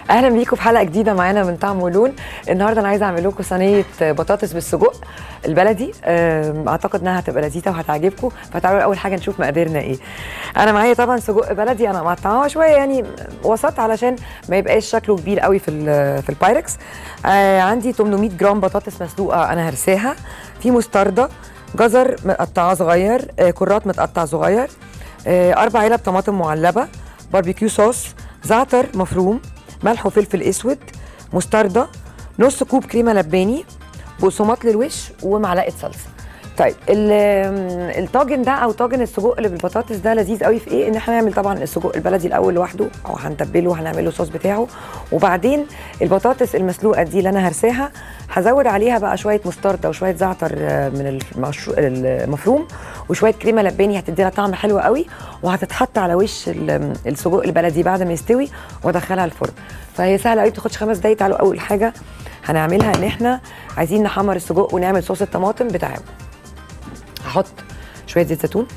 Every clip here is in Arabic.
اهلا بيكم في حلقه جديده معانا من طعم ولون. النهارده انا عايزه اعمل لكم صينيه بطاطس بالسجق البلدي. اعتقد انها هتبقى لذيذه وهتعجبكم. فتعالوا اول حاجه نشوف مقاديرنا ايه. انا معايا طبعا سجق بلدي، انا مقطعاه شويه يعني وسط علشان ما يبقاش شكله كبير قوي في البايركس. عندي 800 جرام بطاطس مسلوقه انا هرساها، في مستردة، جزر مقطعاه صغير، كرات متقطع صغير، 4 علب طماطم معلبه، باربيكيو صوص، زعتر مفروم، ملح وفلفل اسود، مستردة، نص كوب كريمه لباني، بقسماط للوش، ومعلقه صلصه. طيب الطاجن ده او طاجن السجق اللي بالبطاطس ده لذيذ قوي في ايه؟ ان احنا هنعمل طبعا السجق البلدي الاول لوحده او هنتبله وهنعمل له الصوص بتاعه، وبعدين البطاطس المسلوقه دي اللي انا هرساها هزود عليها بقى شويه مستردة وشويه زعتر من المفروم وشويه كريمه لباني هتدي لها طعم حلو قوي، وهتتحط على وش السجق البلدي بعد ما يستوي وادخلها الفرن. فهي سهله قوي، بتاخدش 5 دقايق. تعالوا اول حاجه هنعملها ان احنا عايزين نحمر السجق ونعمل صوص الطماطم بتاعه. هحط شويه زيت زيتون.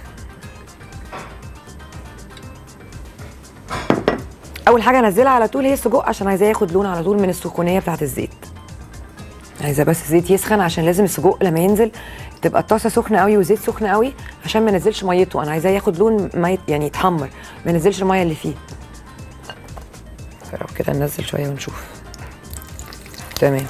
اول حاجه انزلها على طول هي السجق عشان عايزاه ياخد لون على طول من السخونيه بتاعه الزيت. عايزه بس الزيت يسخن عشان لازم السجق لما ينزل تبقى الطاسه سخنه قوي وزيت سخن قوي عشان ما ينزلش ميته. انا عايزاه ياخد لون يعني يتحمر، ما ينزلش الميه اللي فيه. فلو كده ننزل شويه ونشوف. تمام.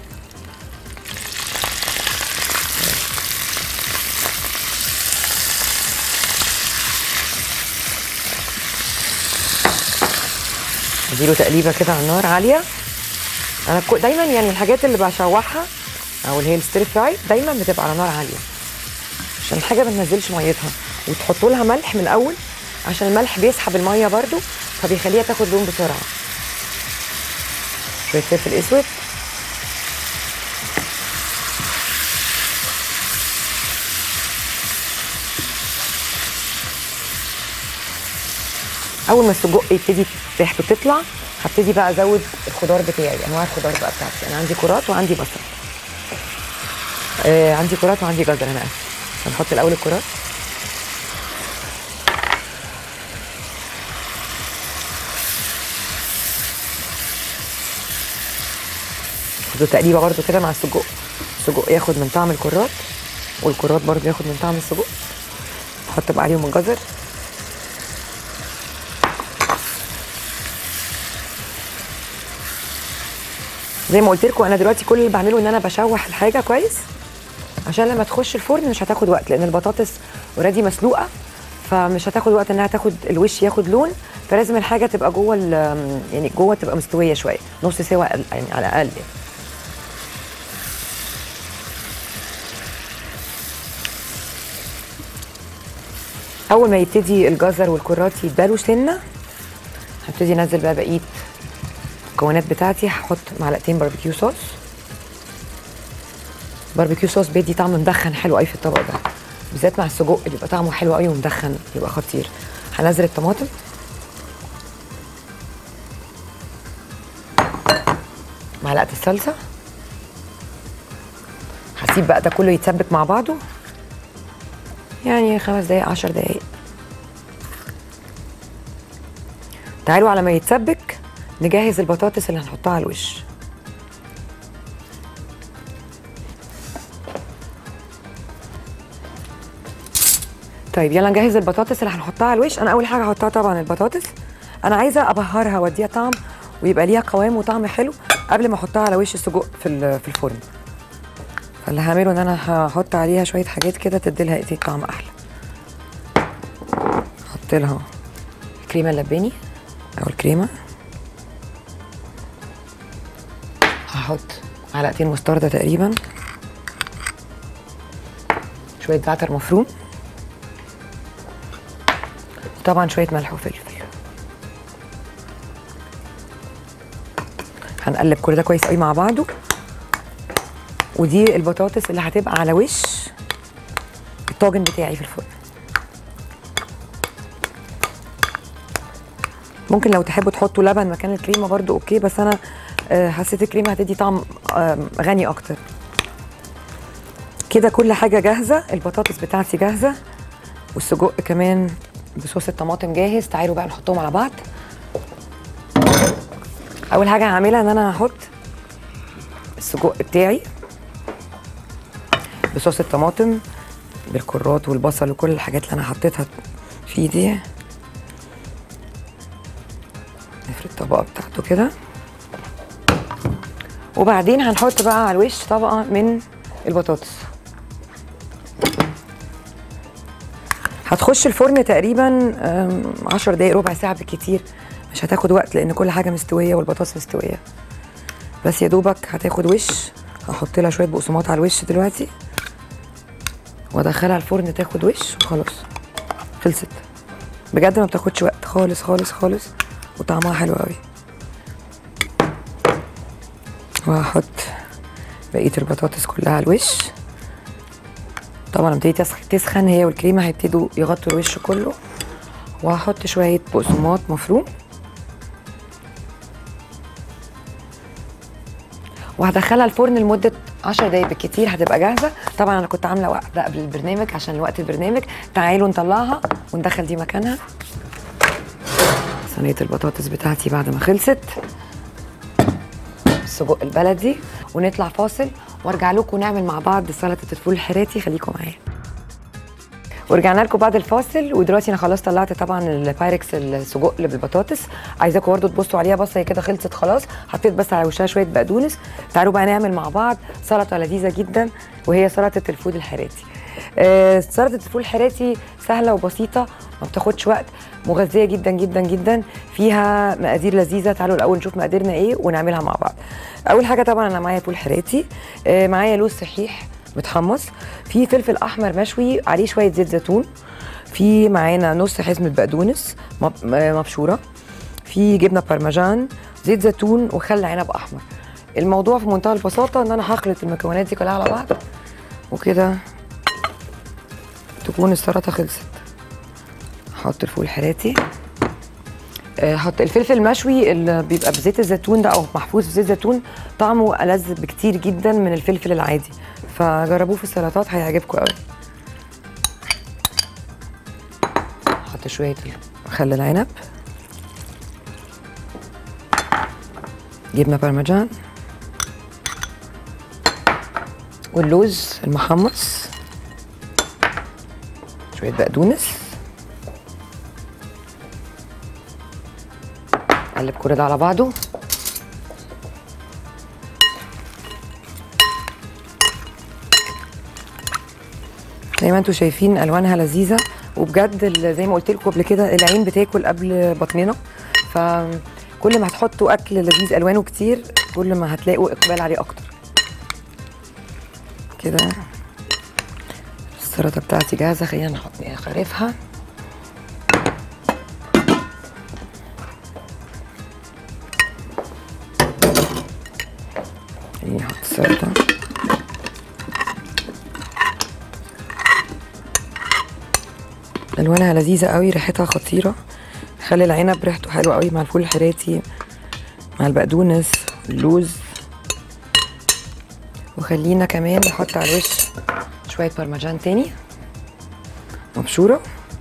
اديله تقليبه كده على النار عاليه. انا دايما يعني الحاجات اللي بشوحها او اللي هي الستير فراي دايما بتبقى على نار عاليه عشان الحاجه ما تنزلش ميتها، وتحطوا لها ملح من الاول عشان الملح بيسحب الميه برده فبيخليها تاخد لون بسرعه. شويه فلفل اسود، اول ما السجق يبتدي ريحته تطلع هبتدي بقى ازود الخضار بتاعي، انواع الخضار بقى بتاعتي. انا عندي كرات وعندي بصل، عندي كرات وعندي جزر. انا اسف. هنحط الاول الكرات. خدوا تقليبه برده كده مع السجق. السجق ياخد من طعم الكرات والكرات برده ياخد من طعم السجق. نحط بقى عليهم الجزر. زي ما قلت لكم انا دلوقتي كل اللي بعمله ان انا بشوح الحاجه كويس عشان لما تخش الفرن مش هتاخد وقت، لان البطاطس اوريدي مسلوقه فمش هتاخد وقت انها تاخد الوش ياخد لون. فلازم الحاجه تبقى جوه يعني جوه تبقى مستويه شويه، نص سوا يعني على الاقل يعني. اول ما يبتدي الجزر والكرات يدالوا سنه هبتدي انزل بقى بقيه المكونات بتاعتي. هحط معلقتين باربيكيو صوص. باربيكيو صوص بيدي طعم مدخن حلو قوي في الطبق ده، بالذات مع السجق بيبقى طعمه حلو قوي ومدخن، بيبقى خطير. هنزل الطماطم، معلقه الصلصه. هسيب بقى ده كله يتسبك مع بعضه يعني 5 دقايق 10 دقايق. تعالوا على ما يتسبك نجهز البطاطس اللي هنحطها على الوش. طيب يلا نجهز البطاطس اللي هنحطها على الوش. انا اول حاجه هحطها طبعا البطاطس. انا عايزه ابهرها واديها طعم ويبقى ليها قوام وطعم حلو قبل ما احطها على وش السجق في الفرن. فاللي هعمله ان انا هحط عليها شويه حاجات كده تدي لها طعم احلى. احط لها الكريمه اللباني او الكريمه. هحط معلقتين مستردة تقريبا، شويه زعتر مفروم، طبعا شويه ملح وفلفل. هنقلب كل ده كويس قوي مع بعضه. ودي البطاطس اللي هتبقى على وش الطاجن بتاعي في الفرن. ممكن لو تحبوا تحطوا لبن مكان الكريمه برده اوكي، بس انا حسيت الكريمه هتدي طعم غني اكتر. كده كل حاجه جاهزه، البطاطس بتاعتي جاهزه والسجق كمان بصوص الطماطم جاهز. تعالوا بقى نحطهم على بعض. اول حاجه هعملها ان انا هحط السجق بتاعي بصوص الطماطم بالكرات والبصل وكل الحاجات اللي انا حطيتها فيه دي. نفرد الطبقه بتاعته كده، وبعدين هنحط بقى على الوش طبقه من البطاطس. هتخش الفرن تقريبا 10 دقايق ربع ساعه بالكتير، مش هتاخد وقت لان كل حاجه مستويه والبطاطس مستويه، بس يا دوبك هتاخد وش. هحط لها شويه بقسماط على الوش دلوقتي وادخلها الفرن تاخد وش وخلاص، خلصت. بجد ما بتاخدش وقت خالص خالص خالص، وطعمها حلو قوي. وهحط بقيه البطاطس كلها على الوش. طبعا لما تبتدي تسخن هي والكريمه هيبتدوا يغطوا الوش كله. وهحط شويه بقسماط مفروم، وهدخلها الفرن لمده 10 دقايق بالكتير هتبقى جاهزه. طبعا انا كنت عامله واحده قبل البرنامج عشان وقت البرنامج. تعالوا نطلعها وندخل دي مكانها. صينيه البطاطس بتاعتي بعد ما خلصت، السجق البلدي، ونطلع فاصل وارجع لكم نعمل مع بعض سلطه الفول الحراتي. خليكم معايا. ورجعنا لكم بعد الفاصل، ودلوقتي انا خلاص طلعت طبعا البايركس السجق اللي بالبطاطس. عايزاكم برضه تبصوا عليها بصه، هي كده خلصت خلاص. حطيت بس على وشها شويه بقدونس. تعالوا بقى نعمل مع بعض سلطه لذيذه جدا، وهي سلطه الفول الحراتي. سلطه الفول الحراتي سهله وبسيطه، ما بتاخدش وقت، مغذيه جدا جدا جدا، فيها مقادير لذيذه. تعالوا الاول نشوف مقاديرنا ايه ونعملها مع بعض. اول حاجه طبعا انا معايا فول حراتي، معايا لوز صحيح متحمص، في فلفل احمر مشوي عليه شويه زيت زيتون، في معانا نص حزمه بقدونس مبشوره، في جبنه بارميجان، زيت زيتون، وخل عنب احمر. الموضوع في منتهى البساطه ان انا هخلط المكونات دي كلها على بعض وكده تكون السلطه خلصت. هحط الفول الحراتي، هحط الفلفل المشوي اللي بيبقى بزيت الزيتون ده او محفوظ بزيت زيتون، طعمه ألذ بكتير جدا من الفلفل العادي، فجربوه في السلطات هيعجبكم قوي. هحط شويه خل العنب، جبنه بارميجان، واللوز المحمص، شويه بقدونس. قلب كل ده على بعضه. زي ما انتم شايفين الوانها لذيذه، وبجد زي ما قلت لكم قبل كده العين بتاكل قبل بطننا، فكل ما هتحطوا اكل لذيذ الوانه كتير كل ما هتلاقوا اقبال عليه اكتر. كده السلطه بتاعتي جاهزه، خلينا نغرفها. نحط السلطه، الوانها لذيذه قوي، ريحتها خطيره. خلي العنب ريحته حلوه قوي مع الفول الحراتي مع البقدونس اللوز. وخلينا كمان نحط على الوش شويه بارميجان تاني مبشوره.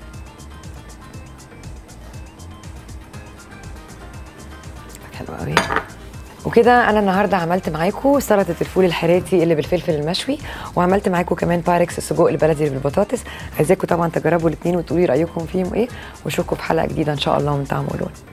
حلوه قوي. وكده انا النهارده عملت معاكم سلطه الفول الحراتي اللي بالفلفل المشوي، وعملت معاكم كمان بايركس السجق البلدي اللي بالبطاطس. عايزاكم طبعا تجربوا الاثنين وتقولوا لي رايكم فيهم ايه، واشوفكم في حلقه جديده ان شاء الله من طعم ولون.